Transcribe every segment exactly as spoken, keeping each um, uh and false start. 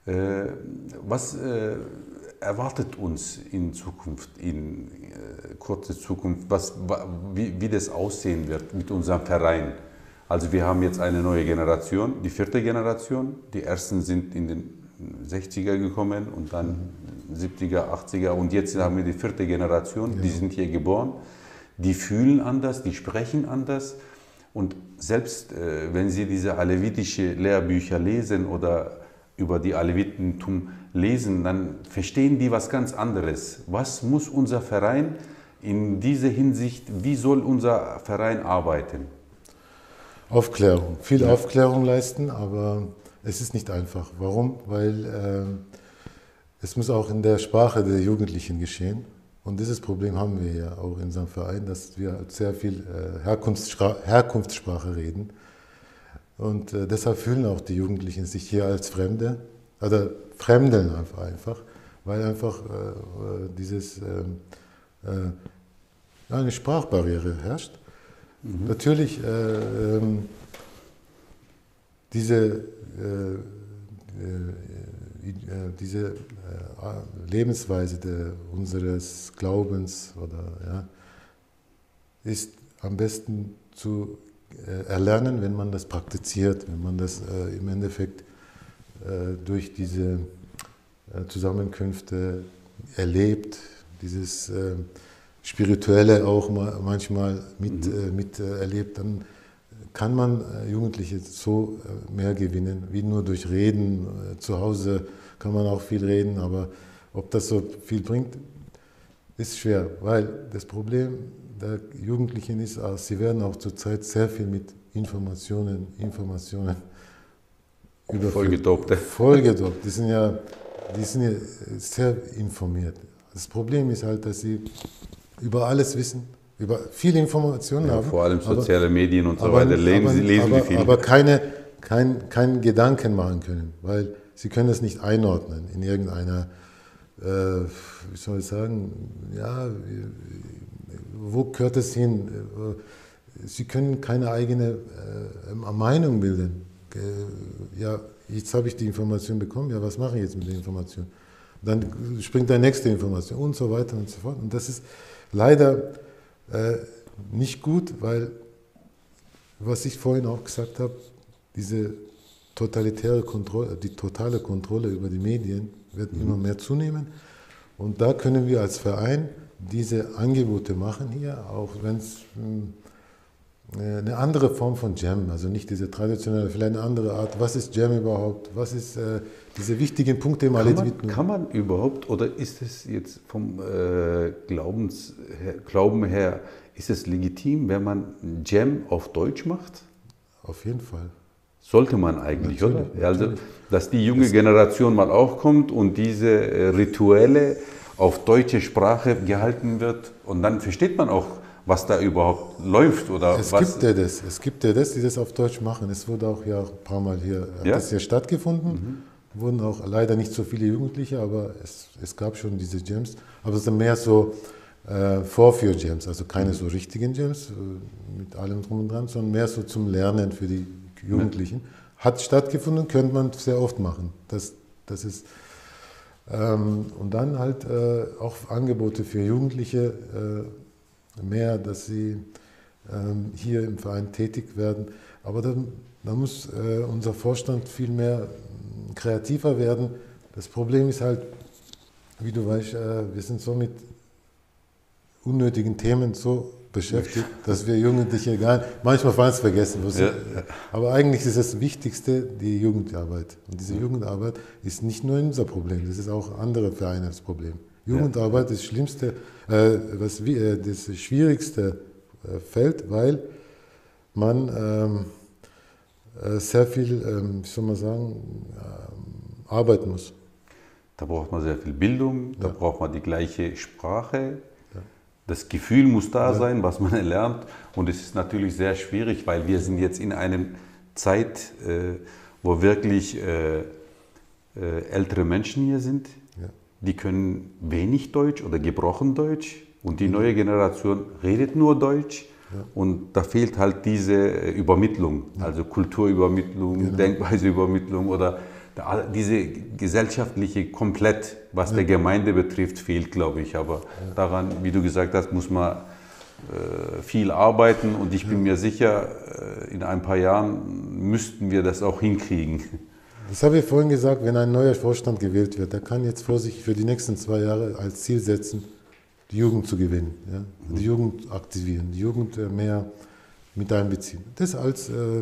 Äh, was äh, erwartet uns in Zukunft, in äh, kurzer Zukunft, was, wie, wie das aussehen wird mit unserem Verein? Also wir haben jetzt eine neue Generation, die vierte Generation. Die ersten sind in den sechziger gekommen und dann siebziger, achtziger und jetzt haben wir die vierte Generation, ja. Die sind hier geboren. Die fühlen anders, die sprechen anders und selbst äh, wenn sie diese alevitische Lehrbücher lesen oder über die Alevitentum lesen, dann verstehen die was ganz anderes. Was muss unser Verein in dieser Hinsicht, wie soll unser Verein arbeiten? Aufklärung, viel ja. Aufklärung leisten, aber es ist nicht einfach. Warum? Weil äh, es muss auch in der Sprache der Jugendlichen geschehen. Und dieses Problem haben wir ja auch in unserem Verein, dass wir sehr viel äh, Herkunftssprache, Herkunftssprache reden. Und äh, deshalb fühlen auch die Jugendlichen sich hier als Fremde, oder fremdeln einfach, einfach weil einfach äh, dieses, äh, äh, eine Sprachbarriere herrscht. Mhm. Natürlich, äh, äh, diese, äh, äh, diese äh, Lebensweise der, unseres Glaubens oder, ja, ist am besten zu äh, erlernen, wenn man das praktiziert, wenn man das äh, im Endeffekt äh, durch diese äh, Zusammenkünfte erlebt, dieses äh, Spirituelle auch mal, manchmal mit, mhm. äh, mit äh, erlebt, dann kann man äh, Jugendliche so äh, mehr gewinnen, wie nur durch Reden. Äh, zu Hause kann man auch viel reden, aber ob das so viel bringt, ist schwer, weil das Problem der Jugendlichen ist, auch, sie werden auch zurzeit sehr viel mit Informationen, Informationen über Vollgedopte. Vollgedopt. Die sind ja, die sind ja sehr informiert. Das Problem ist halt, dass sie über alles wissen, über viele Informationen ja, haben. Vor allem soziale aber, Medien und so aber, weiter lesen, aber, sie lesen aber, die viel. Aber keine, kein, keinen Gedanken machen können, weil sie können das nicht einordnen in irgendeiner, äh, wie soll ich sagen, ja, wo gehört es hin? Sie können keine eigene äh, Meinung bilden. Äh, ja, jetzt habe ich die Information bekommen, ja, was mache ich jetzt mit der Information? Dann springt die nächste Information und so weiter und so fort. Und das ist leider äh, nicht gut, weil, was ich vorhin auch gesagt habe, diese totalitäre Kontrolle, die totale Kontrolle über die Medien wird mhm. immer mehr zunehmen. Und da können wir als Verein diese Angebote machen hier, auch wenn es eine andere Form von Jam, also nicht diese traditionelle, vielleicht eine andere Art. Was ist Jam überhaupt? Was ist äh, diese wichtigen Punkte im Aleviten? Kann man überhaupt, oder ist es jetzt vom äh, Glaubens her, Glauben her, ist es legitim, wenn man Jam auf Deutsch macht? Auf jeden Fall. Sollte man eigentlich, natürlich, oder? Also, natürlich. dass die junge Generation mal aufkommt und diese äh, Rituelle auf deutsche Sprache gehalten wird und dann versteht man auch, was da überhaupt läuft oder es was. Gibt ja das, es gibt ja das, die das auf Deutsch machen. Es wurde auch ja ein paar Mal hier, hat ja? das hier stattgefunden. Mhm. Wurden auch leider nicht so viele Jugendliche, aber es, es gab schon diese Jams. Aber es sind mehr so äh, Vorführ-Jams, also keine mhm. so richtigen Jams äh, mit allem drum und dran, sondern mehr so zum Lernen für die Jugendlichen. Ja. Hat stattgefunden, könnte man sehr oft machen. Das, das ist, ähm, und dann halt äh, auch Angebote für Jugendliche, äh, mehr, dass sie ähm, hier im Verein tätig werden. Aber dann, dann muss äh, unser Vorstand viel mehr kreativer werden. Das Problem ist halt, wie du weißt, äh, wir sind so mit unnötigen Themen so beschäftigt, dass wir Jugendliche gar nicht, manchmal fallen es vergessen. Ja. Aber eigentlich ist das Wichtigste die Jugendarbeit. Und diese Jugendarbeit ist nicht nur unser Problem, das ist auch andere Vereine das Problem. Jugendarbeit ist das Schlimmste, äh, was, äh, das schwierigste äh, Feld, weil man ähm, äh, sehr viel, ähm, wie soll man sagen, äh, arbeiten muss. Da braucht man sehr viel Bildung, da ja. braucht man die gleiche Sprache. Ja. Das Gefühl muss da ja. sein, was man erlernt. Und es ist natürlich sehr schwierig, weil wir sind jetzt in einer Zeit, äh, wo wirklich äh, äh, ältere Menschen hier sind. Ja. Die können wenig Deutsch oder gebrochen Deutsch und die neue Generation redet nur Deutsch ja. und da fehlt halt diese Übermittlung, ja. also Kulturübermittlung, genau. Denkweiseübermittlung oder Diese gesellschaftliche komplett, was ja. der Gemeinde betrifft, fehlt, glaube ich. Aber ja. daran, wie du gesagt hast, muss man äh, viel arbeiten und ich bin ja. mir sicher, äh, in ein paar Jahren müssten wir das auch hinkriegen. Das habe ich vorhin gesagt, wenn ein neuer Vorstand gewählt wird, der kann jetzt vor sich für die nächsten zwei Jahre als Ziel setzen, die Jugend zu gewinnen, ja? Die Jugend aktivieren, die Jugend mehr mit einbeziehen. Das als äh,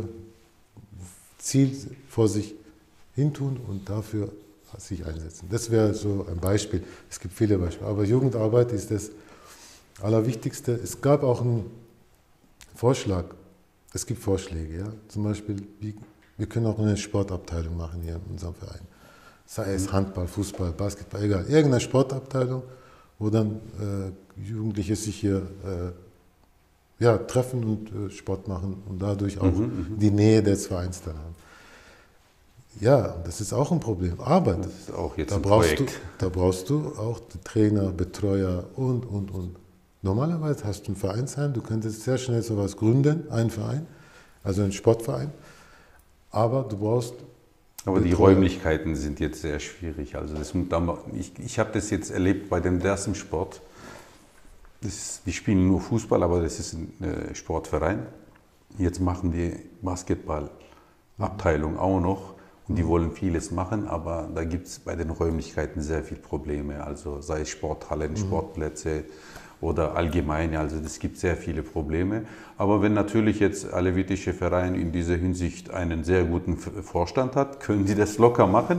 Ziel vor sich hintun und dafür sich einsetzen. Das wäre so ein Beispiel. Es gibt viele Beispiele, aber Jugendarbeit ist das Allerwichtigste. Es gab auch einen Vorschlag, es gibt Vorschläge, ja? Zum Beispiel, wie, wir können auch eine Sportabteilung machen hier in unserem Verein. Sei es Handball, Fußball, Basketball, egal. Irgendeine Sportabteilung, wo dann äh, Jugendliche sich hier äh, ja, treffen und äh, Sport machen und dadurch auch mhm, die Nähe des Vereins dann haben. Ja, das ist auch ein Problem. Aber das ist auch jetzt da, ein brauchst Projekt. Du, da brauchst du auch Trainer, Betreuer und, und, und. Normalerweise hast du ein Vereinsheim, du könntest sehr schnell sowas gründen, einen Verein, also einen Sportverein, aber du brauchst Aber die Räumlichkeiten sind jetzt sehr schwierig. Also das, ich ich habe das jetzt erlebt bei dem Dersim-Sport. Die spielen nur Fußball, aber das ist ein äh, Sportverein. Jetzt machen die Basketballabteilung auch noch. Und die wollen vieles machen, aber da gibt es bei den Räumlichkeiten sehr viele Probleme. Also sei es Sporthallen, mhm. Sportplätze oder allgemein. Also es gibt sehr viele Probleme. Aber wenn natürlich jetzt alevitische Verein in dieser Hinsicht einen sehr guten Vorstand hat, können die das locker machen.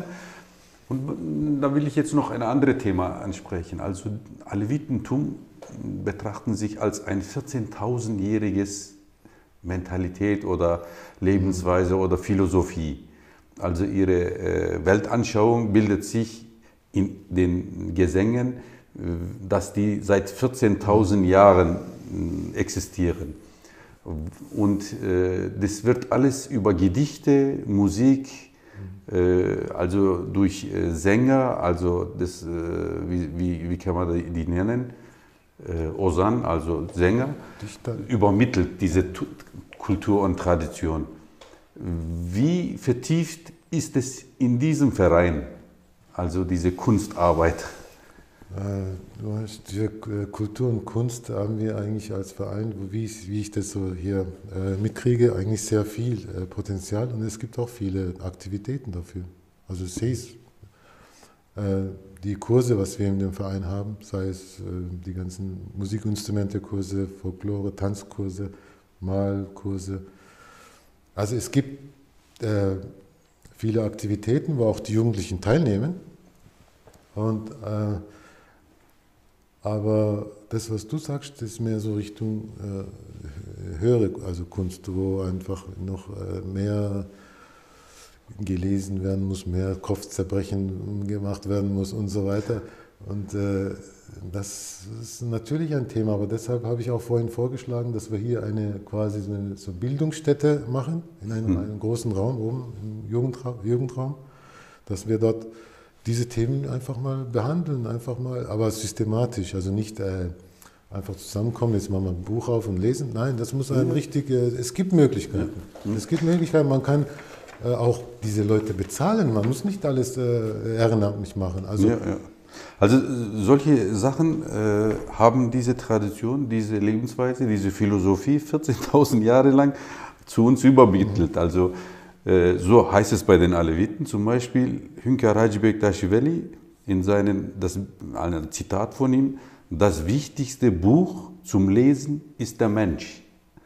Und da will ich jetzt noch ein anderes Thema ansprechen. Also Alevitentum betrachten sich als ein vierzehntausendjähriges Mentalität oder Lebensweise mhm. oder Philosophie. Also ihre äh, Weltanschauung bildet sich in den Gesängen, äh, dass die seit vierzehntausend Jahren äh, existieren. Und äh, das wird alles über Gedichte, Musik, äh, also durch äh, Sänger, also das, äh, wie, wie, wie kann man die, die nennen? Äh, Osan, also Sänger, Dichter. Übermittelt diese T- Kultur und Tradition. Wie vertieft ist es in diesem Verein, also diese Kunstarbeit? Du hast diese Kultur und Kunst haben wir eigentlich als Verein, wie ich, wie ich das so hier äh, mitkriege, eigentlich sehr viel äh, Potenzial und es gibt auch viele Aktivitäten dafür. Also ich sehe es, äh, die Kurse, was wir in dem Verein haben, sei es äh, die ganzen Musikinstrumente-Kurse, Folklore, Tanzkurse, Malkurse. Also es gibt äh, viele Aktivitäten, wo auch die Jugendlichen teilnehmen. Und, äh, aber das, was du sagst, ist mehr so Richtung äh, höhere, also Kunst, wo einfach noch äh, mehr gelesen werden muss, mehr Kopfzerbrechen gemacht werden muss und so weiter. Und äh, das ist natürlich ein Thema, aber deshalb habe ich auch vorhin vorgeschlagen, dass wir hier eine quasi so eine so Bildungsstätte machen, in einem, mhm. einem großen Raum oben im Jugendraum, Jugendraum, dass wir dort diese Themen einfach mal behandeln, einfach mal, aber systematisch, also nicht äh, einfach zusammenkommen, jetzt machen wir ein Buch auf und lesen. Nein, das muss ein richtig, äh, es gibt Möglichkeiten. Mhm. Es gibt Möglichkeiten, man kann äh, auch diese Leute bezahlen, man muss nicht alles äh, ehrenamtlich machen. Also, ja, ja. Also solche Sachen äh, haben diese Tradition, diese Lebensweise, diese Philosophie vierzehntausend Jahre lang zu uns übermittelt. Also äh, so heißt es bei den Aleviten, zum Beispiel Hünkar Hacı Bektaş Veli in seinem, das ein Zitat von ihm: Das wichtigste Buch zum Lesen ist der Mensch.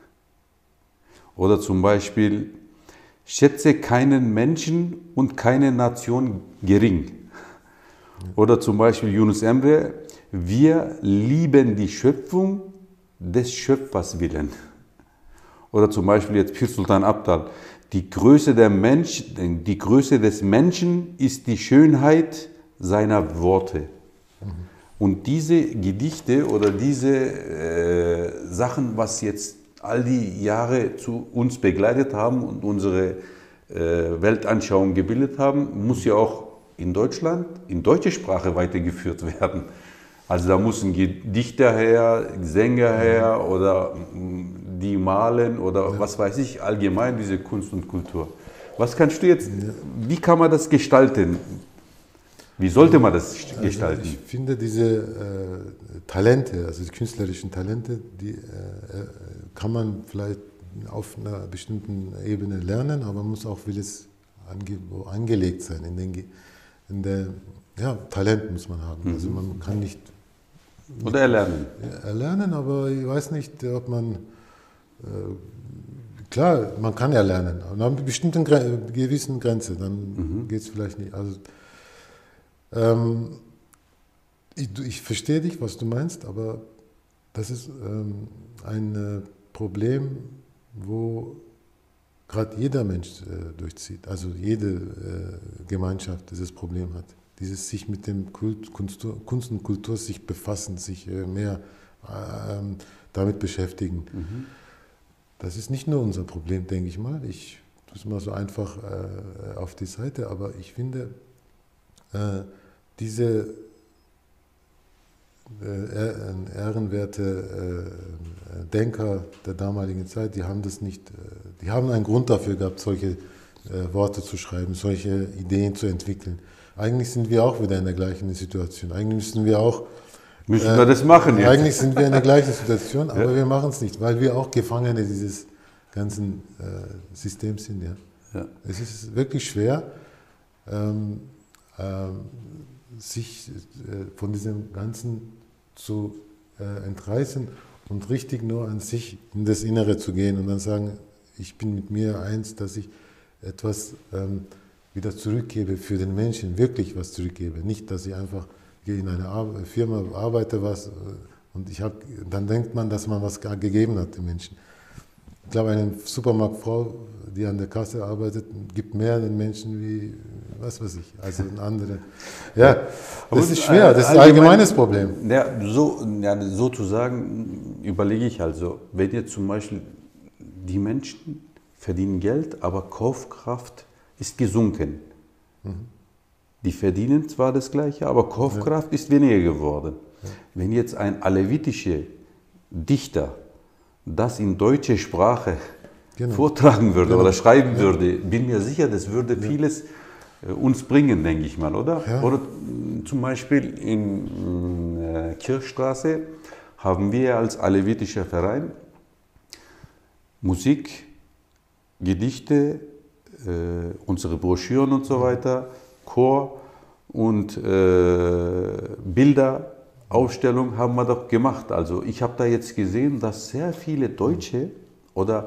Oder zum Beispiel: Schätze keinen Menschen und keine Nation gering. Oder zum Beispiel Yunus Emre: Wir lieben die Schöpfung des Schöpfers willen. Oder zum Beispiel jetzt Pir Sultan Abdal: Die Größe der Mensch, die Größe des Menschen ist die Schönheit seiner Worte. Mhm. Und diese Gedichte oder diese äh, Sachen, was jetzt all die Jahre zu uns begleitet haben und unsere äh, Weltanschauung gebildet haben, muss ja auch in Deutschland in deutsche Sprache weitergeführt werden. Also da müssen Dichter her, Sänger her oder die malen oder ja. was weiß ich, allgemein diese Kunst und Kultur. Was kannst du jetzt, wie kann man das gestalten? Wie sollte man das gestalten? Also ich finde diese äh, Talente, also die künstlerischen Talente, die äh, kann man vielleicht auf einer bestimmten Ebene lernen, aber man muss auch vieles ange angelegt sein. In den, in der, ja, Talent muss man haben. Mhm. Also man kann nicht... Oder erlernen. Erlernen, aber ich weiß nicht, ob man... Äh, klar, man kann erlernen, aber an einer bestimmten Gre gewissen Grenze, dann mhm. geht es vielleicht nicht. Also, ähm, ich, ich verstehe dich, was du meinst, aber das ist ähm, ein äh, Problem, wo gerade jeder Mensch äh, durchzieht, also jede äh, Gemeinschaft dieses Problem hat. Dieses sich mit dem Kult, Kunst, Kunst und Kultur sich befassen, sich äh, mehr äh, damit beschäftigen. Mhm. Das ist nicht nur unser Problem, denke ich mal. Ich tue es mal so einfach äh, auf die Seite, aber ich finde, äh, diese äh, ehrenwerte äh, Denker der damaligen Zeit, die haben das nicht, äh, die haben einen Grund dafür gehabt, solche äh, Worte zu schreiben, solche Ideen zu entwickeln. Eigentlich sind wir auch wieder in der gleichen Situation. Eigentlich müssen wir auch Müssen wir das machen äh, jetzt? Eigentlich sind wir in der gleichen Situation, aber ja. wir machen es nicht, weil wir auch Gefangene dieses ganzen äh, Systems sind. Ja. Ja. Es ist wirklich schwer, ähm, ähm, sich äh, von diesem Ganzen zu äh, entreißen und richtig nur an sich in das Innere zu gehen und dann sagen, ich bin mit mir eins, dass ich etwas ähm, wieder zurückgebe für den Menschen, wirklich was zurückgebe. Nicht, dass ich einfach in einer Firma arbeite was und ich habe, dann denkt man, dass man was gegeben hat den Menschen. Ich glaube, eine Supermarktfrau, die an der Kasse arbeitet, gibt mehr den Menschen wie, was weiß ich, also ein anderer. Ja, das ist schwer, das ist ein allgemeines Problem. Ja, so, ja, sozusagen überlege ich also, wenn jetzt zum Beispiel die Menschen verdienen Geld, aber Kaufkraft ist gesunken. Mhm. Die verdienen zwar das Gleiche, aber Kaufkraft ja. ist weniger geworden. Ja. Wenn jetzt ein alevitischer Dichter das in deutsche Sprache genau. vortragen würde genau. oder schreiben ja. würde, bin mir sicher, das würde ja. vieles äh, uns bringen, denke ich mal, oder? Ja. Oder zum Beispiel in äh, Kirchstraße haben wir als alevitischer Verein Musik, Gedichte, äh, unsere Broschüren und so weiter, Chor und äh, Bilder, Ausstellung haben wir doch gemacht. Also ich habe da jetzt gesehen, dass sehr viele Deutsche oder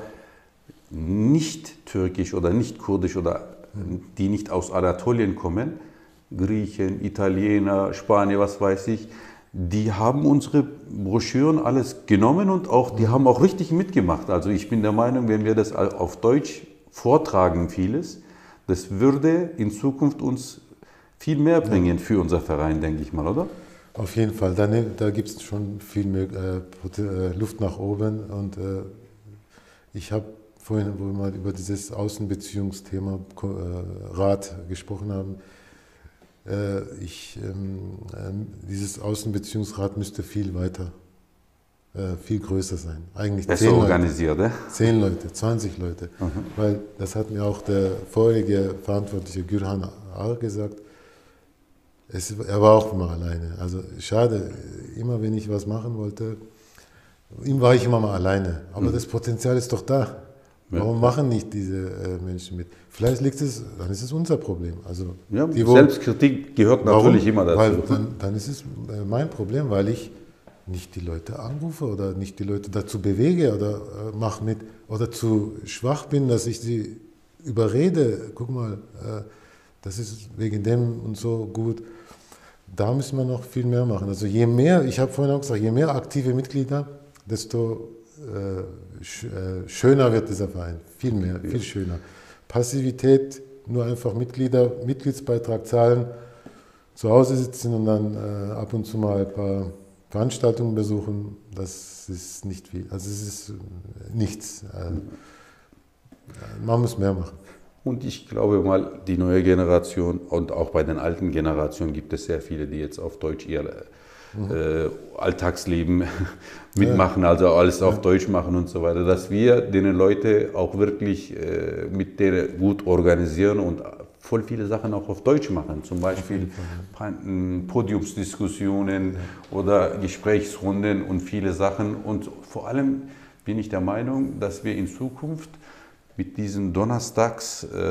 nicht türkisch oder nicht kurdisch oder die nicht aus Anatolien kommen, Griechen, Italiener, Spanier, was weiß ich, die haben unsere Broschüren alles genommen und auch, die haben auch richtig mitgemacht. Also ich bin der Meinung, wenn wir das auf Deutsch vortragen, vieles, das würde in Zukunft uns viel mehr bringen für unser Verein, denke ich mal, oder? Auf jeden Fall, da, da gibt es schon viel mehr äh, Luft nach oben. Und äh, ich habe vorhin, wo wir mal über dieses Außenbeziehungsthema äh, Rat gesprochen haben, äh, ich, ähm, äh, dieses Außenbeziehungsrat müsste viel weiter, äh, viel größer sein. Eigentlich besser zehn organisiert, Leute, zehn Leute, zwanzig Leute. Mhm. Weil das hat mir auch der vorherige Verantwortliche Gürhan Ağar gesagt. Es, er war auch immer alleine. Also schade, immer wenn ich was machen wollte, ihm war ich immer mal alleine. Aber mhm. das Potenzial ist doch da. Warum ja. machen nicht diese äh, Menschen mit? Vielleicht liegt es, dann ist es unser Problem. Also ja, die, wo, Selbstkritik gehört natürlich warum? immer dazu. Weil dann, dann ist es äh, mein Problem, weil ich nicht die Leute anrufe oder nicht die Leute dazu bewege oder äh, mach mit oder zu schwach bin, dass ich sie überrede. Guck mal, äh, das ist wegen dem und so gut. Da müssen wir noch viel mehr machen. Also je mehr, ich habe vorhin auch gesagt, je mehr aktive Mitglieder, desto äh, sch, äh, schöner wird dieser Verein. Viel mehr, viel schöner. Passivität, nur einfach Mitglieder, Mitgliedsbeitrag zahlen, zu Hause sitzen und dann äh, ab und zu mal ein paar Veranstaltungen besuchen, das ist nicht viel. Also es ist äh, nichts. Äh, man muss mehr machen. Und ich glaube mal, die neue Generation und auch bei den alten Generationen gibt es sehr viele, die jetzt auf Deutsch ihre mhm. äh, Alltagsleben mitmachen, ja. also alles auf ja. Deutsch machen und so weiter, dass wir den Leute auch wirklich äh, mit denen gut organisieren und voll viele Sachen auch auf Deutsch machen, zum Beispiel Fall, ja. Podiumsdiskussionen ja. oder Gesprächsrunden und viele Sachen. Und vor allem bin ich der Meinung, dass wir in Zukunft mit diesen Donnerstags, e,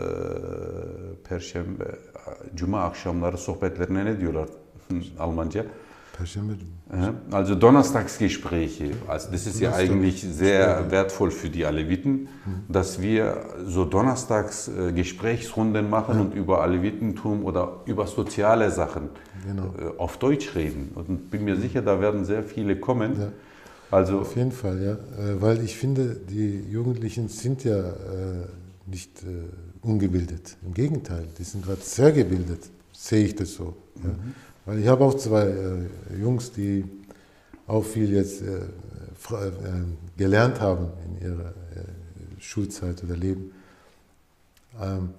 Perşembe, Cuma akşamları sohbetlerine ne diyorlar Almanca? Perşembe. Also Donnerstagsgespräche. Also das ist ja eigentlich sehr wertvoll für die Aleviten, dass wir so Donnerstags Gesprächsrunden machen ja. und über Alevitentum oder über soziale Sachen genau. auf Deutsch reden. Und bin mir sicher, da werden sehr viele kommen. Ja. Also auf jeden Fall, ja. Weil ich finde, die Jugendlichen sind ja nicht ungebildet. Im Gegenteil, die sind gerade sehr gebildet, sehe ich das so. Ja. Mhm. Weil ich habe auch zwei äh, Jungs, die auch viel jetzt äh, äh, gelernt haben in ihrer äh, Schulzeit oder Leben. Ähm,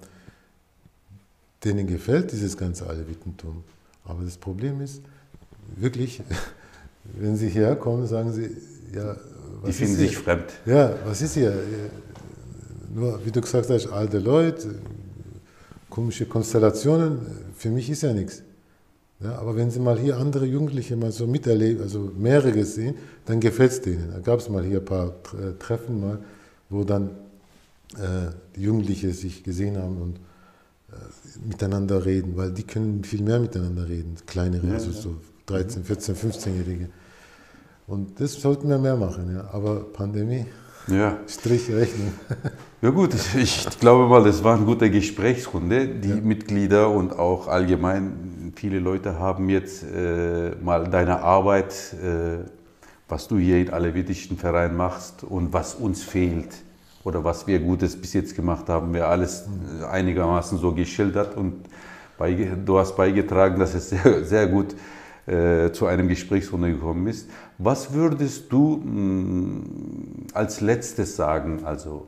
denen gefällt dieses ganze Alevitentum. Aber das Problem ist, wirklich, wenn sie hierher kommen, sagen sie, ja, was die finden sich fremd. Ja, was ist hier? Nur, wie du gesagt hast, alte Leute, komische Konstellationen, für mich ist ja nichts. Ja, aber wenn Sie mal hier andere Jugendliche mal so miterleben, also mehrere sehen, dann gefällt es denen. Da gab es mal hier ein paar Treffen, mal, wo dann äh, die Jugendlichen sich gesehen haben und äh, miteinander reden, weil die können viel mehr miteinander reden, kleinere, ja, also ja. so dreizehn, vierzehn, fünfzehnjährige. Und das sollten wir mehr machen, ja. Aber Pandemie, ja. Strich Rechnung. Ja gut, ich glaube mal, das war eine gute Gesprächsrunde. Die ja. Mitglieder und auch allgemein viele Leute haben jetzt äh, mal deine Arbeit, äh, was du hier in alevitischen Verein machst und was uns fehlt oder was wir Gutes bis jetzt gemacht haben, wir alles äh, einigermaßen so geschildert und bei, du hast beigetragen, dass es sehr, sehr gut äh, zu einem Gesprächsrunde gekommen ist. Was würdest du mh, als letztes sagen? Also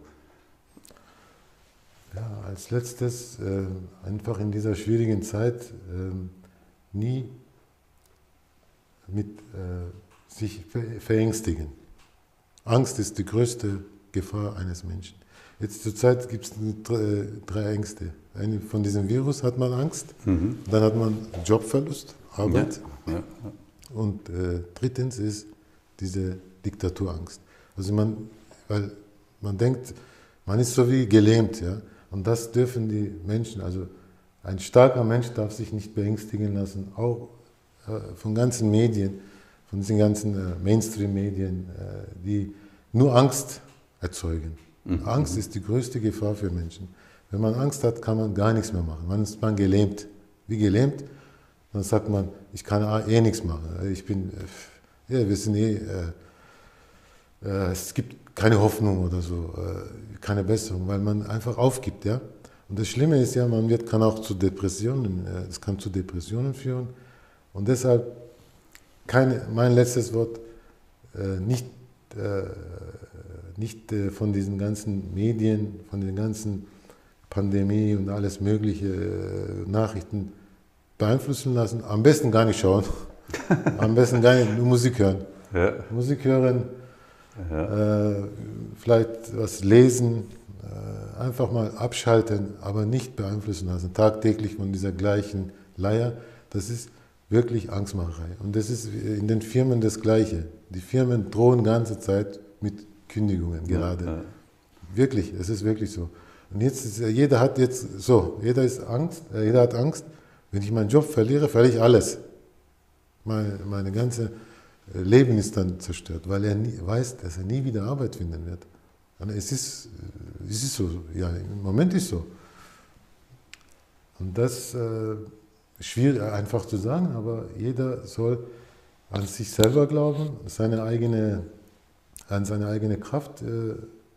ja, als letztes äh, einfach in dieser schwierigen Zeit äh, nie mit äh, sich verängstigen. Angst ist die größte Gefahr eines Menschen. Jetzt zur Zeit gibt es drei, drei Ängste. Eine von diesem Virus hat man Angst, mhm. dann hat man Jobverlust, Arbeit. Ja, ja, ja. Und äh, drittens ist diese Diktaturangst. Also man, weil man denkt, man ist so wie gelähmt, ja. Und das dürfen die Menschen, also ein starker Mensch darf sich nicht beängstigen lassen, auch äh, von ganzen Medien, von diesen ganzen äh, Mainstream-Medien, äh, die nur Angst erzeugen. Mhm. Angst ist die größte Gefahr für Menschen. Wenn man Angst hat, kann man gar nichts mehr machen. Man ist man gelähmt. Wie gelähmt? Dann sagt man, ich kann eh nichts machen. Ich bin, ja, wir sind eh, äh, äh, es gibt keine Hoffnung oder so, äh, keine Besserung, weil man einfach aufgibt, ja. Und das Schlimme ist ja, man wird, kann auch zu Depressionen, äh, es kann zu Depressionen führen. Und deshalb, keine, mein letztes Wort, äh, nicht, äh, nicht äh, von diesen ganzen Medien, von den ganzen Pandemie und alles mögliche äh, Nachrichten beeinflussen lassen. Am besten gar nicht schauen. Am besten gar nicht, nur Musik hören. Ja. Musik hören, ja. äh, vielleicht was lesen, äh, einfach mal abschalten, aber nicht beeinflussen lassen. Tagtäglich von dieser gleichen Leier. Das ist wirklich Angstmacherei. Und das ist in den Firmen das Gleiche. Die Firmen drohen die ganze Zeit mit Kündigungen gerade. Ja. Wirklich, es ist wirklich so. Und jetzt ist, jeder hat jetzt so, jeder ist Angst, äh, jeder hat Angst, wenn ich meinen Job verliere, verliere ich alles. Meine, meine ganze Leben ist dann zerstört, weil er nie, weiß, dass er nie wieder Arbeit finden wird. Und es ist, es ist so, ja, im Moment ist so. Und das äh, ist schwierig einfach zu sagen, aber jeder soll an sich selber glauben, seine eigene, an seine eigene Kraft äh,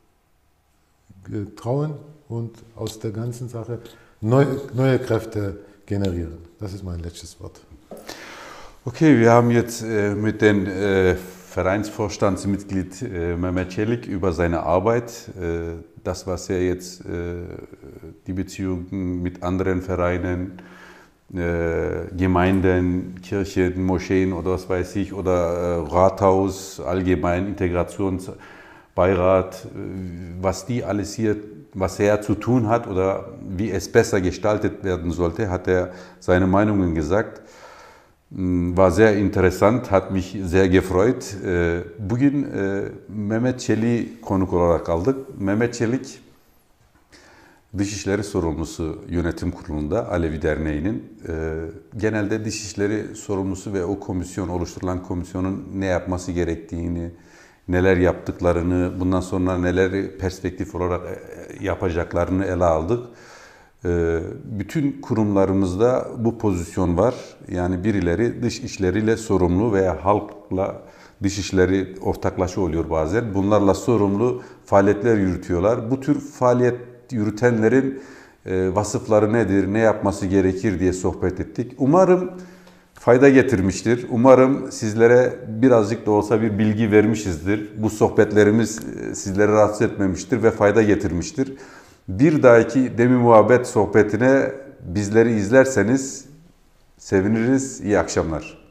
trauen und aus der ganzen Sache neue, neue Kräfte generieren. Das ist mein letztes Wort. Okay, wir haben jetzt äh, mit dem äh, Vereinsvorstandsmitglied äh, Mehmet Çelik über seine Arbeit, äh, das, was er jetzt, äh, die Beziehungen mit anderen Vereinen, äh, Gemeinden, Kirchen, Moscheen oder was weiß ich, oder äh, Rathaus, allgemein Integrationsbeirat, äh, was die alles hier, was er zu tun hat oder wie es besser gestaltet werden sollte, hat er seine Meinungen gesagt. War sehr interessant, hat mich sehr gefreut. Bugün Mehmet Çelik'i konuk olarak aldık. Mehmet Çelik, Dışişleri Sorumlusu Yönetim Kurulu'nda Alevi Derneği'nin. Genelde Dışişleri Sorumlusu ve o komisyon, oluşturulan komisyonun ne yapması gerektiğini, neler yaptıklarını, bundan sonra neler perspektif olarak yapacaklarını ele aldık. Bütün kurumlarımızda bu pozisyon var. Yani birileri dış işleriyle sorumlu veya halkla dış işleri ortaklaşa oluyor bazen. Bunlarla sorumlu faaliyetler yürütüyorlar. Bu tür faaliyet yürütenlerin vasıfları nedir, ne yapması gerekir diye sohbet ettik. Umarım fayda getirmiştir. Umarım sizlere birazcık da olsa bir bilgi vermişizdir. Bu sohbetlerimiz sizleri rahatsız etmemiştir ve fayda getirmiştir. Bir dahaki Demi Muhabbet sohbetine bizleri izlerseniz seviniriz. İyi akşamlar.